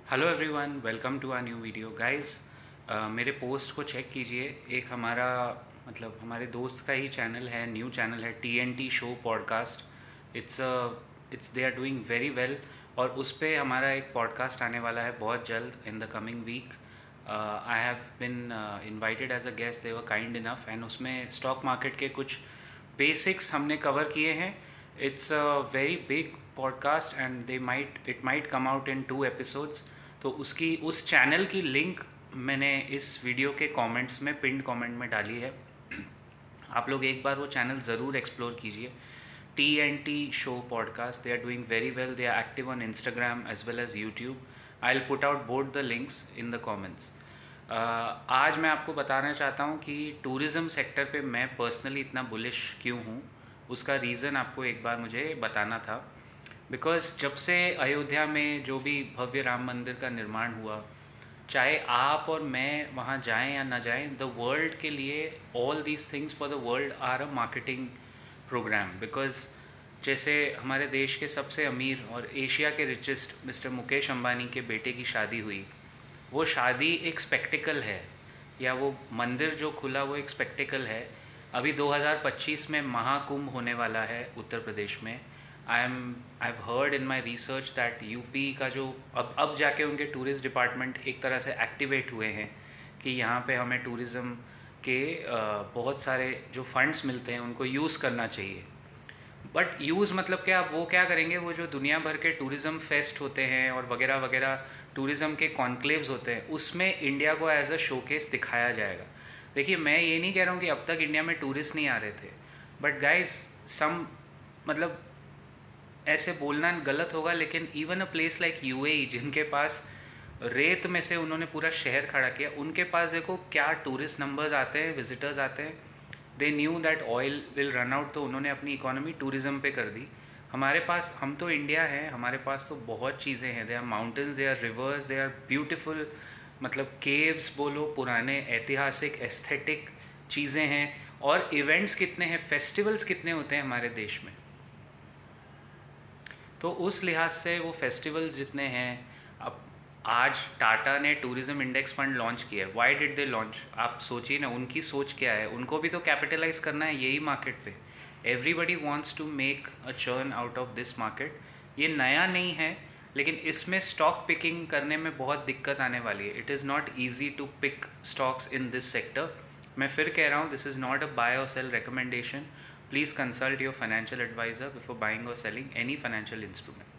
Hello everyone, welcome to our new video guys. मेरे post को check कीजिए। एक हमारा हमारे दोस्त का ही चैनल है, न्यू चैनल है, TNT show podcast. It's they are doing very well. और उस पे हमारा एक पॉडकास्ट आने वाला है बहुत जल्द, in the coming week. I have been invited as a guest, they were kind enough, and उसमें स्टॉक मार्केट के कुछ बेसिक्स हमने कवर किए हैं। It's a very big podcast and it might come out in 2 episodes. तो उसकी उस channel की लिंक मैंने इस वीडियो के कमेंट्स में, पिंड कमेंट में डाली है। आप लोग एक बार वो चैनल ज़रूर एक्सप्लोर कीजिए। TNT show podcast, they are doing very well. They are active on Instagram as well as YouTube. I will put out both the links in the comments. आज मैं आपको बताना चाहता हूँ कि टूरिज़्म सेक्टर पे मैं पर्सनली इतना बुलिश क्यों हूँ। उसका रीज़न आपको एक बार मुझे बताना था। बिकॉज़ जब से अयोध्या में जो भी भव्य राम मंदिर का निर्माण हुआ, चाहे आप और मैं वहाँ जाएं या ना जाएं, द वर्ल्ड के लिए all these things for the world are a marketing program. Because जैसे हमारे देश के सबसे अमीर और एशिया के रिचेस्ट मिस्टर मुकेश अंबानी के बेटे की शादी हुई, वो शादी एक स्पेक्टिकल है, या वो मंदिर जो खुला वो एक स्पेक्टिकल है। अभी 2025 में महाकुंभ होने वाला है उत्तर प्रदेश में। I have heard in my research that UP का जो अब जाके उनके टूरिस्ट डिपार्टमेंट एक तरह से एक्टिवेट हुए हैं कि यहाँ पे हमें टूरिज़्म के बहुत सारे जो फंड्स मिलते हैं उनको यूज़ करना चाहिए। बट यूज़ मतलब क्या, वो क्या करेंगे, वो जो दुनिया भर के टूरिज़्म फेस्ट होते हैं और वगैरह वगैरह टूरिज़्म के कॉन्क्लेव्स होते हैं, उसमें इंडिया को एज अ शोकेस दिखाया जाएगा। देखिए, मैं ये नहीं कह रहा हूँ कि अब तक इंडिया में टूरिस्ट नहीं आ रहे थे, बट गाइस सम मतलब ऐसे बोलना गलत होगा, लेकिन even a place like UAE, जिनके पास रेत में से उन्होंने पूरा शहर खड़ा किया, उनके पास देखो क्या टूरिस्ट नंबर्स आते हैं, विजिटर्स आते हैं। They knew that oil will run out, तो उन्होंने अपनी इकोनॉमी टूरिज़्म पे कर दी। हमारे पास, हम तो इंडिया है, हमारे पास तो बहुत चीज़ें हैं। They are mountains, they are rivers, they are beautiful. Caves बोलो, पुराने ऐतिहासिक एस्थेटिक चीज़ें हैं। और इवेंट्स कितने हैं, फेस्टिवल्स कितने होते हैं हमारे देश में। तो उस लिहाज से वो फेस्टिवल्स जितने हैं, अब आज टाटा ने टूरिज़्म इंडेक्स फंड लॉन्च किया है। Why did they launch? आप सोचिए ना, उनकी सोच क्या है। उनको भी तो कैपिटलाइज करना है यही मार्केट पे। Everybody wants to make a churn out of this market. ये नया नहीं है, लेकिन इसमें स्टॉक पिकिंग करने में बहुत दिक्कत आने वाली है। It is not easy to pick stocks in this sector. मैं फिर कह रहा हूँ, this is not a buy or sell recommendation. Please consult your financial advisor before buying or selling any financial instrument.